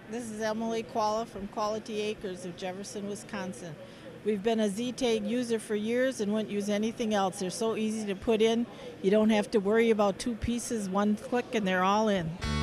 This is Emily Qualla from Quality Acres of Jefferson, Wisconsin. We've been a Z-Tag user for years and wouldn't use anything else. They're so easy to put in. You don't have to worry about two pieces, one click, and they're all in.